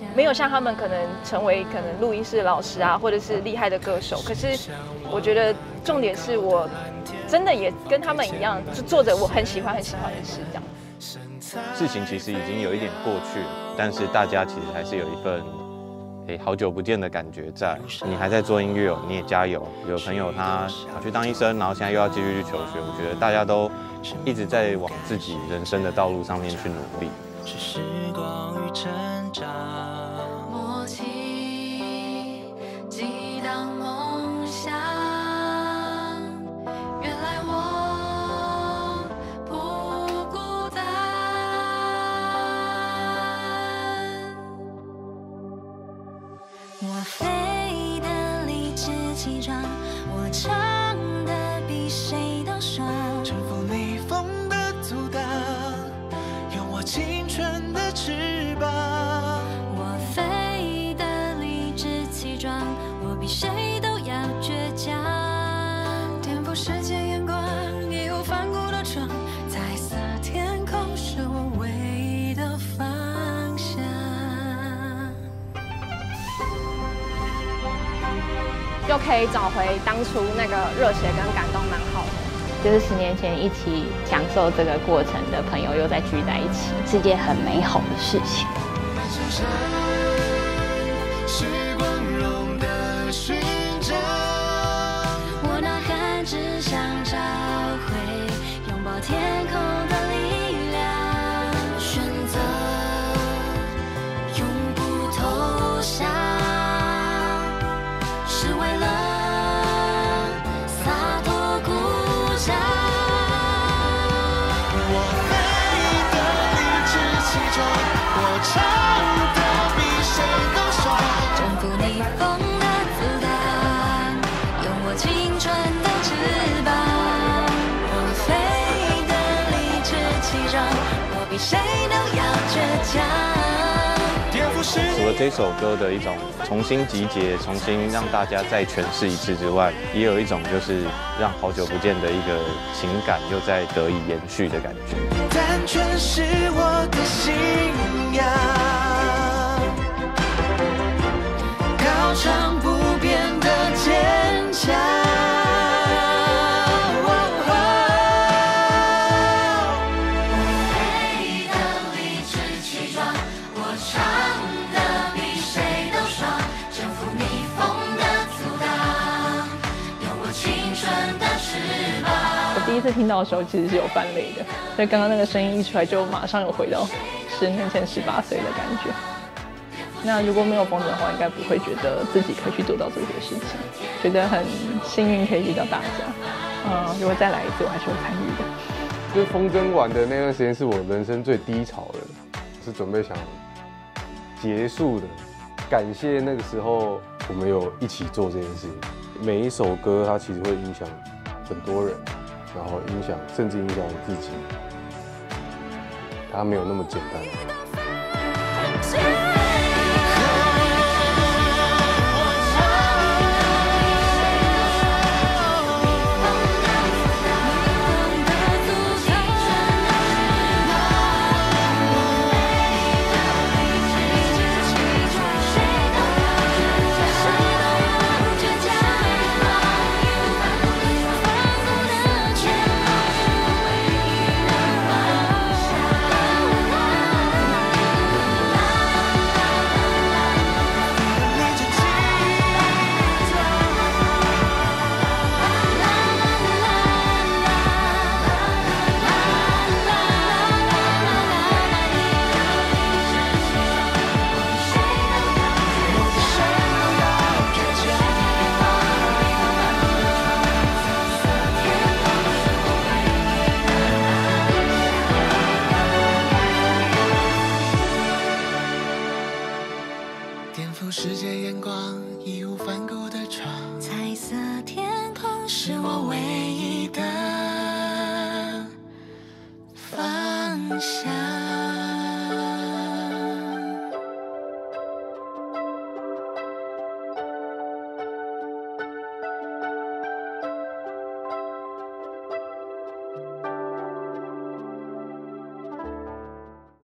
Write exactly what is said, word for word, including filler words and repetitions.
没有像他们可能成为可能录音室老师啊，或者是厉害的歌手。可是我觉得重点是我真的也跟他们一样，就做着我很喜欢很喜欢的事，这样。 事情其实已经有一点过去了，但是大家其实还是有一份诶好久不见的感觉在。你还在做音乐哦，你也加油。有朋友他跑去当医生，然后现在又要继续去求学，我觉得大家都一直在往自己人生的道路上面去努力。是时光与成长，默契激荡梦想。原来我不孤单。 我飞的理直气壮，我唱的比谁都爽。征服逆风的阻挡，用我青春的翅膀。我飞的理直气壮，我比谁都要倔强。颠覆世界眼光，义无反顾的闯，彩色天空是我唯一的方向。 又可以找回当初那个热血跟感动，蛮好的。 就是十年前一起享受这个过程的朋友又再聚在一起，是件很美好的事情。 是光荣的勋章，我呐喊只想找回拥抱天空的力量，选择永不投降，是为了洒脱鼓掌。我飞的理直气壮，我唱的比谁都爽，征服逆风的阻挡，用我青春的翅膀。我飞的理直气壮，我比谁都要倔强。 除了这首歌的一种重新集结、重新让大家再诠释一次之外，也有一种就是让好久不见的一个情感又在得以延续的感觉。 单纯是我的信仰，高唱不变的坚强。 第一次听到的时候，其实是有泛泪的，所以刚刚那个声音一出来，就马上有回到十年前十八岁的感觉。那如果没有风筝的话，应该不会觉得自己可以去做到这些事情，觉得很幸运可以遇到大家。嗯，如果再来一次，我还是会参与的。 就是风筝玩的那段时间是我人生最低潮的，是准备想结束的。感谢那个时候我们有一起做这件事情。每一首歌它其实会影响很多人。然后影响，甚至影响我自己，它没有那么简单。